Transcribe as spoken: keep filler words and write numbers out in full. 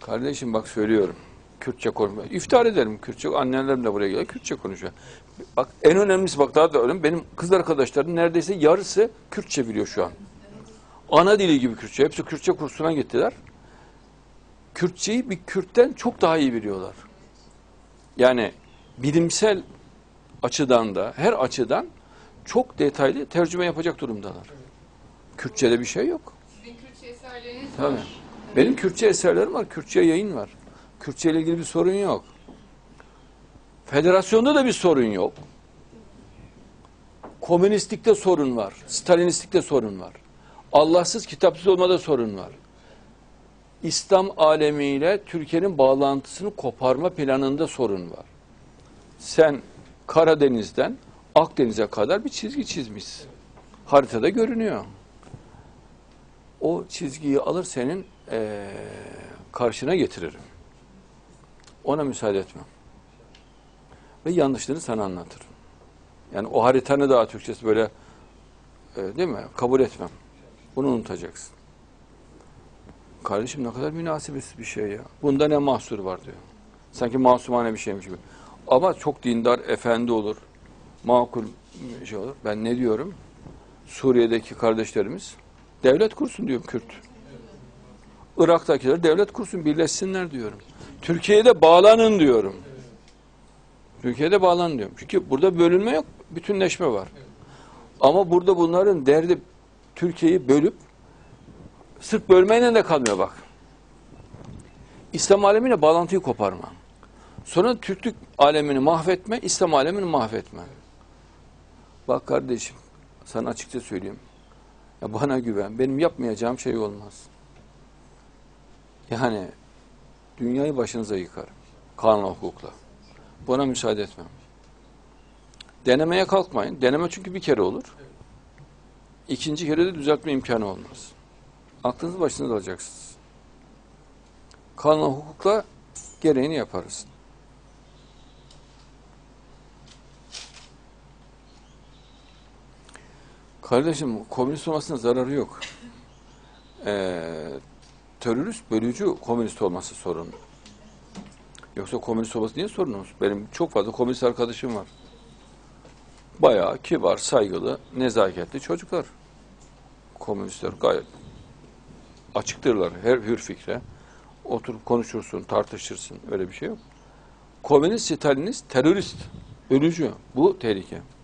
Kardeşim bak söylüyorum. Kürtçe konuşma. İftihar ederim Kürtçe. Annelerim de buraya geliyor. Kürtçe konuşuyor. Bak en önemlisi bak daha da önemli. Benim kız arkadaşlarım neredeyse yarısı Kürtçe biliyor şu an. Ana dili gibi Kürtçe. Hepsi Kürtçe kursuna gittiler. Kürtçeyi bir Kürt'ten çok daha iyi biliyorlar. Yani bilimsel açıdan da her açıdan çok detaylı tercüme yapacak durumdalar. Kürtçe'de bir şey yok. Sizin Kürtçe eserleriniz Tabii. var. Benim Kürtçe eserlerim var. Kürtçe yayın var. Kürtçe ile ilgili bir sorun yok. Federasyonda da bir sorun yok. Komünistlikte sorun var. Stalinistlikte sorun var. Allahsız, kitapsız olmada sorun var. İslam alemiyle Türkiye'nin bağlantısını koparma planında sorun var. Sen Karadeniz'den Akdeniz'e kadar bir çizgi çizmişsin. Haritada görünüyor. O çizgiyi alır senin ee, karşına getiririm. Ona müsaade etmem. Ve yanlışlığını sana anlatırım. Yani o haritanı daha Türkçesi böyle e, değil mi? Kabul etmem. Bunu unutacaksın. Kardeşim ne kadar münasebetsiz bir şey ya. Bunda ne mahsur var diyor. Sanki masumane bir şeymiş gibi. Ama çok dindar, efendi olur. Makul bir şey olur. Ben ne diyorum? Suriye'deki kardeşlerimiz devlet kursun diyorum Kürt. Irak'takiler devlet kursun, birleşsinler diyorum. Türkiye'de bağlanın diyorum. Türkiye'de bağlanın diyorum. Çünkü burada bölünme yok, bütünleşme var. Ama burada bunların derdi Türkiye'yi bölüp sırf bölmeyle de kalmıyor bak. İslam alemiyle bağlantıyı koparma. Sonra Türklük alemini mahvetme, İslam alemini mahvetme. Bak kardeşim, sana açıkça söyleyeyim. Ya bana güven, benim yapmayacağım şey olmaz. Yani dünyayı başınıza yıkarım. Kanun hukukla. Buna müsaade etmem. Denemeye kalkmayın. Deneme çünkü bir kere olur. İkinci kere de düzeltme imkanı olmaz. Aklınızı başınıza alacaksınız. Kanun hukukla gereğini yaparız. Kardeşim komünist olmasına zararı yok. Ee, terörist, bölücü komünist olması sorun. Yoksa komünist olması niye sorunumuz? Benim çok fazla komünist arkadaşım var. Bayağı kibar, saygılı, nezaketli çocuklar. Komünistler gayet açıktırlar her hür fikre. Oturup konuşursun, tartışırsın. Öyle bir şey yok. Komünist, Stalinist, terörist, bölücü. Bu tehlike.